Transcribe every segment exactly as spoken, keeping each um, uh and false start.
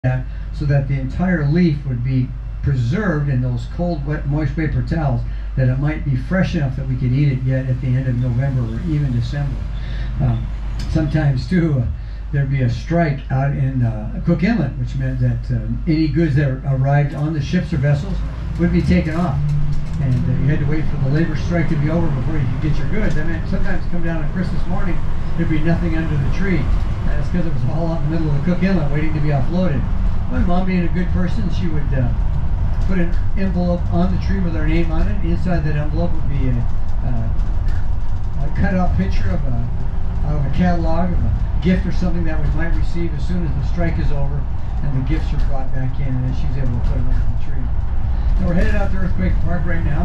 that so that the entire leaf would be preserved in those cold, wet, moist paper towels, that it might be fresh enough that we could eat it yet at the end of November or even December. Um, sometimes too, uh, there'd be a strike out in uh, Cook Inlet, which meant that uh, any goods that arrived on the ships or vessels would be taken off. And uh, you had to wait for the labor strike to be over before you could get your goods. I mean, sometimes come down on Christmas morning, there'd be nothing under the tree. That's because it was all out in the middle of the Cook Inlet waiting to be offloaded. My mom, being a good person, she would uh, put an envelope on the tree with our name on it. Inside that envelope would be a, uh, a cut-out picture of a, out of a catalog of a gift or something that we might receive as soon as the strike is over and the gifts are brought back in, and then she was able to put them under the tree. So we're headed out to Earthquake Park right now.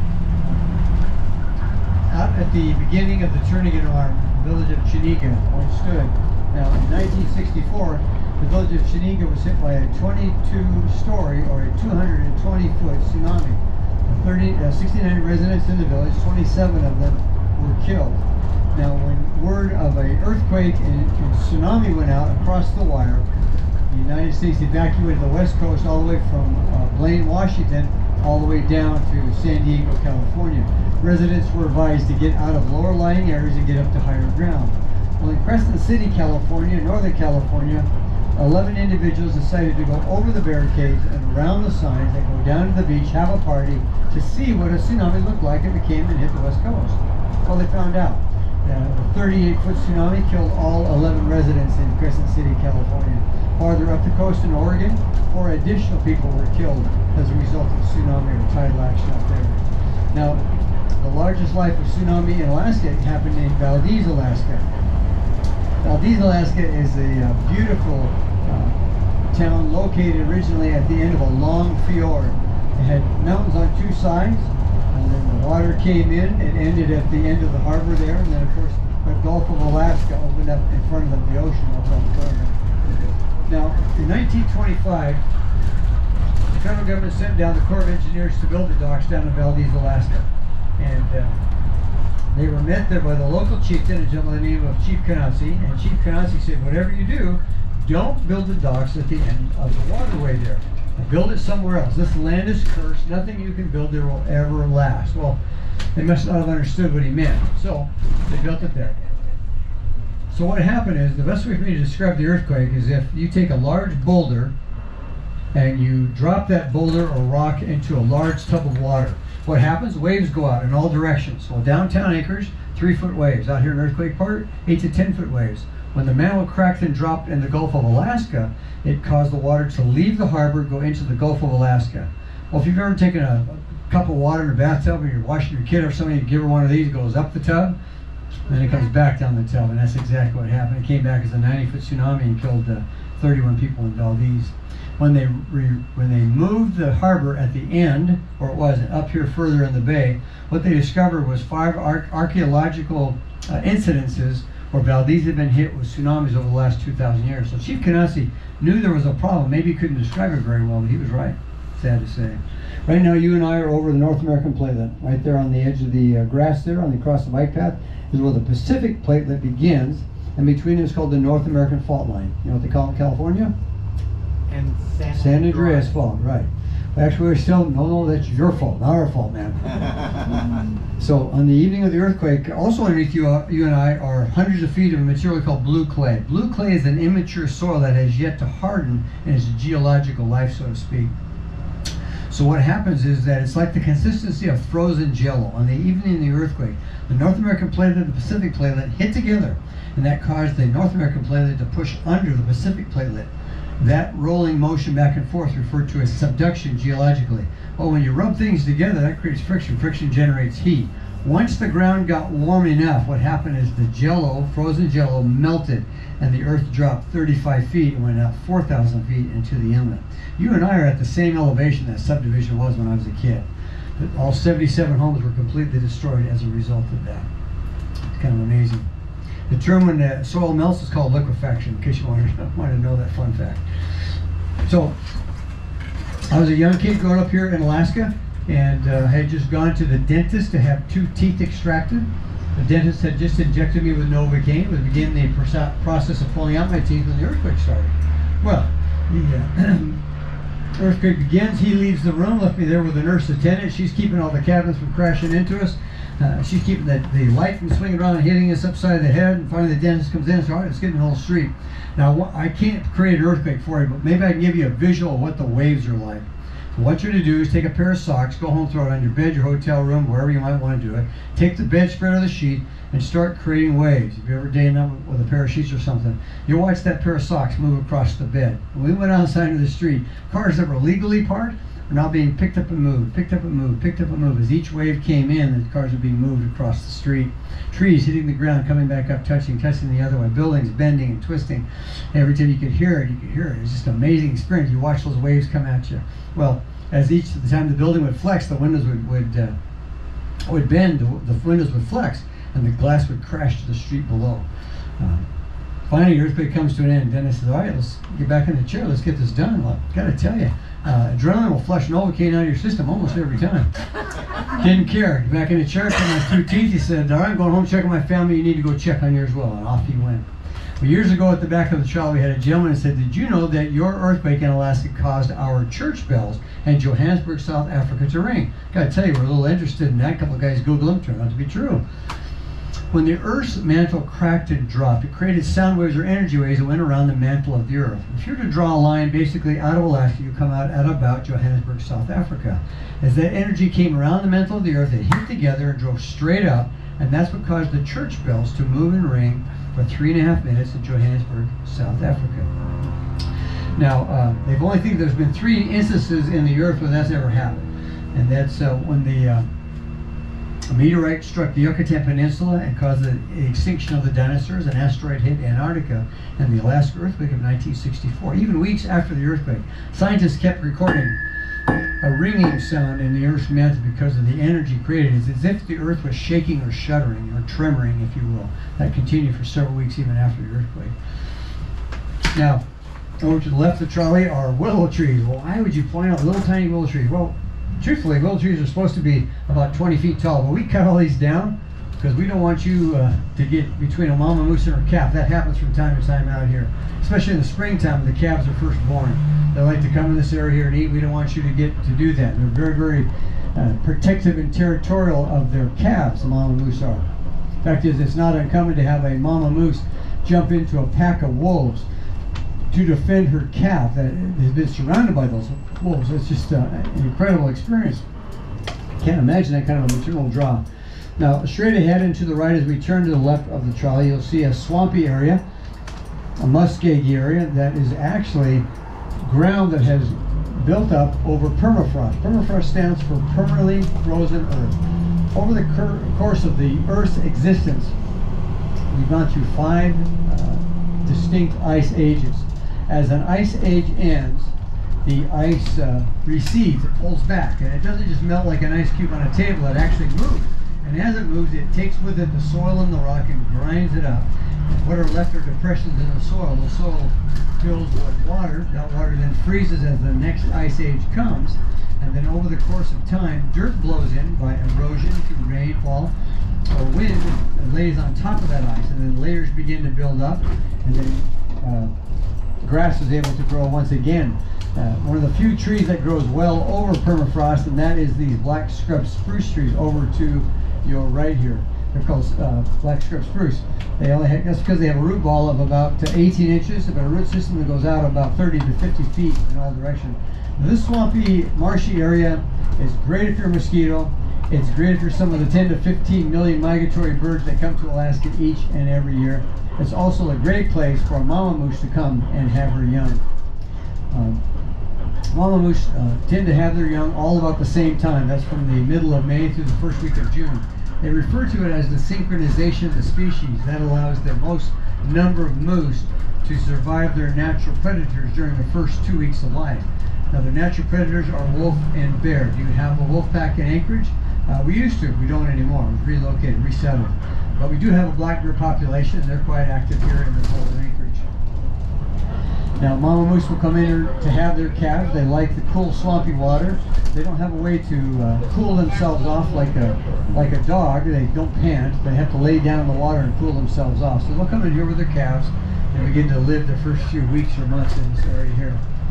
Out at the beginning of the turning into our village of Chenega, where it stood. Now, in nineteen sixty-four, the village of Chenega was hit by a twenty-two story or a two hundred twenty foot tsunami. thirty, uh, sixty-nine residents in the village, twenty-seven of them were killed. Now, when word of an earthquake and tsunami went out across the wire, the United States evacuated the west coast all the way from uh, Blaine, Washington, all the way down to San Diego, California. Residents were advised to get out of lower lying areas and get up to higher ground. Well, in Crescent City, California, Northern California, eleven individuals decided to go over the barricades and around the signs and go down to the beach, have a party to see what a tsunami looked like if it came and hit the west coast. Well, they found out. Uh, the thirty-eight foot tsunami killed all eleven residents in Crescent City, California. Farther up the coast in Oregon, four additional people were killed as a result of tsunami or tidal action up there. Now, the largest life of tsunami in Alaska happened in Valdez, Alaska. Valdez, Alaska is a uh, beautiful uh, town located originally at the end of a long fjord. It had mountains on two sides, and then the water came in. It ended at the end of the harbor there, and then of course the Gulf of Alaska opened up in front of them, the ocean up on the corner. Now, in nineteen twenty-five, the federal government sent down the Corps of Engineers to build the docks down in Valdez, Alaska. And uh, they were met there by the local chieftain, a gentleman by the name of Chief Canassi. And Chief Canassi said, whatever you do, don't build the docks at the end of the waterway there. Build it somewhere else. This land is cursed. Nothing you can build there will ever last. Well, they must not have understood what he meant. So they built it there. So what happened is, the best way for me to describe the earthquake is if you take a large boulder and you drop that boulder or rock into a large tub of water. What happens? Waves go out in all directions. Well, downtown Anchorage, three foot waves. Out here in Earthquake Park, eight to ten foot waves. When the mantle cracked and dropped in the Gulf of Alaska, it caused the water to leave the harbor, go into the Gulf of Alaska. Well, if you've ever taken a, a cup of water in a bathtub and you're washing your kid or something, you give her one of these, it goes up the tub, then it comes back down the tub, and that's exactly what happened. It came back as a ninety foot tsunami and killed uh, thirty-one people in Valdez. When they re, when they moved the harbor at the end, or it wasn't, up here further in the bay, what they discovered was five ar archaeological uh, incidences where Valdez had been hit with tsunamis over the last two thousand years. So Chief Canassi knew there was a problem. Maybe he couldn't describe it very well, but he was right, sad to say. Right now, you and I are over the North American platelet. Right there on the edge of the uh, grass there, on the across the bike path, is where the Pacific platelet begins, and between it is called the North American fault line. You know what they call it in California? And San, San Andreas Fault, right. Actually, we're still, no, no, that's your fault, not our fault, man. So, on the evening of the earthquake, also underneath you, uh, you and I are hundreds of feet of a material called blue clay. Blue clay is an immature soil that has yet to harden in its geological life, so to speak. So what happens is that it's like the consistency of frozen jello. On the evening of the earthquake, the North American platelet and the Pacific platelet hit together, and that caused the North American platelet to push under the Pacific platelet. That rolling motion back and forth referred to as subduction geologically. Well, when you rub things together, that creates friction. Friction generates heat. Once the ground got warm enough, what happened is the jello, frozen jello, melted, and the earth dropped thirty-five feet and went out four thousand feet into the inlet. You and I are at the same elevation that subdivision was when I was a kid. All seventy-seven homes were completely destroyed as a result of that. It's kind of amazing. The term when the soil melts is called liquefaction, in case you want to, want to know that fun fact. So, I was a young kid growing up here in Alaska, and uh, had just gone to the dentist to have two teeth extracted. The dentist had just injected me with Novocaine. We began the process of pulling out my teeth when the earthquake started. Well, the uh, earthquake begins. He leaves the room, left me there with a nurse attendant. She's keeping all the cabins from crashing into us. Uh, she's keeping the, the light from swinging around and hitting us upside the head. And finally the dentist comes in and says, all right, let's get in the whole street. Now, I can't create an earthquake for you, but maybe I can give you a visual of what the waves are like. So what you're to do is take a pair of socks, go home, throw it on your bed, your hotel room, wherever you might want to do it. Take the bedspread or the sheet and start creating waves. If you ever done that with a pair of sheets or something, you'll watch that pair of socks move across the bed. When we went outside of the street, cars that were legally parked are now being picked up and moved, picked up and moved, picked up and moved. As each wave came in, the cars were being moved across the street. Trees hitting the ground, coming back up, touching, touching the other way. Buildings bending and twisting. Every time you could hear it, you could hear it. It was just an amazing experience. You watch those waves come at you. Well, as each the time the building would flex, the windows would would, uh, would bend, the, the windows would flex, and the glass would crash to the street below. Uh, finally, the earthquake comes to an end. Dennis says, all right, let's get back in the chair. Let's get this done. Well, I've got to tell you, uh, adrenaline will flush Novocaine out of your system almost every time. Didn't care. Get back in the chair, put my two teeth. He said, all right, I'm going home, checking my family. You need to go check on yours as well. And off he went. Well, years ago at the back of the trolley, we had a gentleman who said, did you know that your earthquake in Alaska caused our church bells in Johannesburg, South Africa to ring? Gotta tell you, we're a little interested in that. A couple of guys Googled them, turned out to be true. When the Earth's mantle cracked and dropped, it created sound waves or energy waves that went around the mantle of the Earth. If you were to draw a line basically out of Alaska, you come out at about Johannesburg, South Africa. As that energy came around the mantle of the Earth, it hit together and drove straight up, and that's what caused the church bells to move and ring for three and a half minutes in Johannesburg, South Africa. Now, uh, they've only think there's been three instances in the Earth where that's ever happened, and that's uh, when the uh, a meteorite struck the Yucatan Peninsula and caused the extinction of the dinosaurs. An asteroid hit Antarctica, and the Alaska earthquake of nineteen sixty-four. Even weeks after the earthquake, scientists kept recording a ringing sound in the Earth's mantle because of the energy created. It's as if the Earth was shaking or shuddering or tremoring, if you will. That continued for several weeks even after the earthquake. Now, over to the left of the trolley are willow trees. Well, why would you point out little tiny willow trees? Well, truthfully, willow trees are supposed to be about twenty feet tall, but we cut all these down because we don't want you uh, to get between a mama moose and her calf. That happens from time to time out here, especially in the springtime when the calves are first born. They like to come in this area here and eat. We don't want you to get to do that. They're very, very uh, protective and territorial of their calves, the mama moose are. The fact is, it's not uncommon to have a mama moose jump into a pack of wolves to defend her calf that has been surrounded by those wolves. It's just uh, an incredible experience. Can't imagine that kind of a maternal draw. Now, straight ahead and to the right as we turn to the left of the trolley, you'll see a swampy area, a muskeg area that is actually ground that has built up over permafrost. Permafrost stands for permanently frozen earth. Over the course of the Earth's existence, we've gone through five uh, distinct ice ages. As an ice age ends, the ice uh, recedes, it pulls back, and it doesn't just melt like an ice cube on a table, it actually moves. And as it moves, it takes with it the soil and the rock and grinds it up. And what are left are depressions in the soil. The soil fills with water. That water then freezes as the next ice age comes. And then over the course of time, dirt blows in by erosion through rainfall or wind and lays on top of that ice. And then layers begin to build up. And then uh, grass is able to grow once again. Uh, one of the few trees that grows well over permafrost, and that is these black scrub spruce trees over to your right here. They're called uh, black scrub spruce. They only have, that's because they have a root ball of about eighteen inches, but a root system that goes out about thirty to fifty feet in all directions. This swampy, marshy area is great if you're a mosquito. It's great if you're some of the ten to fifteen million migratory birds that come to Alaska each and every year. It's also a great place for a mama moose to come and have her young. Um, Mama moose uh, tend to have their young all about the same time. That's from the middle of May through the first week of June. They refer to it as the synchronization of the species. That allows the most number of moose to survive their natural predators during the first two weeks of life. Now, their natural predators are wolf and bear. Do you have a wolf pack in Anchorage? Uh, we used to. We don't anymore. We've relocated, resettled. But we do have a black bear population, and they're quite active here in the whole Anchorage. Now, mama moose will come in to have their calves. They like the cool, swampy water. They don't have a way to uh, cool themselves off like a like a dog. They don't pant. They have to lay down in the water and cool themselves off. So they'll come in here with their calves and begin to live their first few weeks or months in this area here.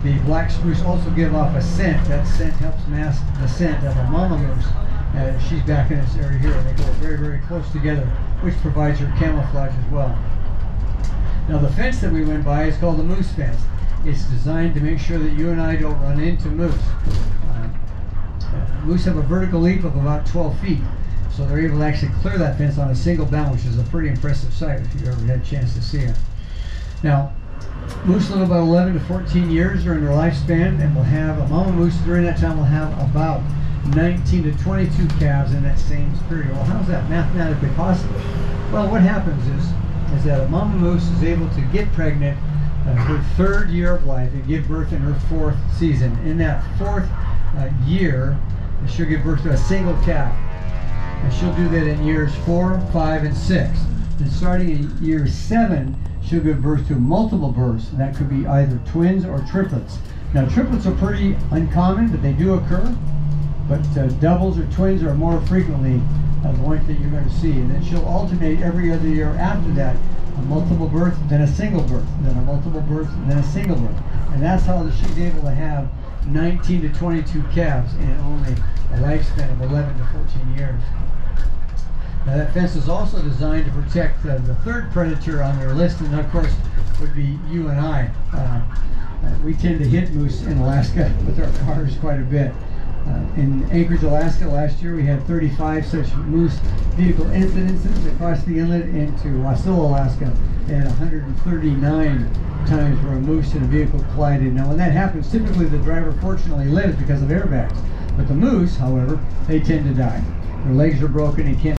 The black spruce also give off a scent. That scent helps mask the scent of a mama moose. Uh, she's back in this area here, and they go very, very close together, which provides her camouflage as well. Now the fence that we went by is called the moose fence. It's designed to make sure that you and I don't run into moose. Uh, uh, moose have a vertical leap of about twelve feet, so they're able to actually clear that fence on a single bound, which is a pretty impressive sight if you've ever had a chance to see it. Now, moose live about eleven to fourteen years during their lifespan, and will have, a mama moose during that time will have about nineteen to twenty-two calves in that same period. Well, how is that mathematically possible? Well, what happens is, is that a mama moose is able to get pregnant uh, her third year of life and give birth in her fourth season. In that fourth uh, year, she'll give birth to a single calf. And she'll do that in years four, five, and six. And starting in year seven, she'll give birth to multiple births. And that could be either twins or triplets. Now, triplets are pretty uncommon, but they do occur. But uh, doubles or twins are more frequently uh, the ones that you're going to see. And then she'll alternate every other year after that. A multiple birth, then a single birth, then a multiple birth, and then a single birth. And that's how she's able to have nineteen to twenty-two calves in only a lifespan of eleven to fourteen years. Now that fence is also designed to protect uh, the third predator on their list, and of course would be you and I. Uh, uh, we tend to hit moose in Alaska with our cars quite a bit. Uh, in Anchorage, Alaska, last year we had thirty-five such moose vehicle incidences across the inlet into Wasilla, Alaska, and one hundred thirty-nine times where a moose and a vehicle collided. Now when that happens, typically the driver fortunately lives because of airbags. But the moose, however, they tend to die. Their legs are broken and can't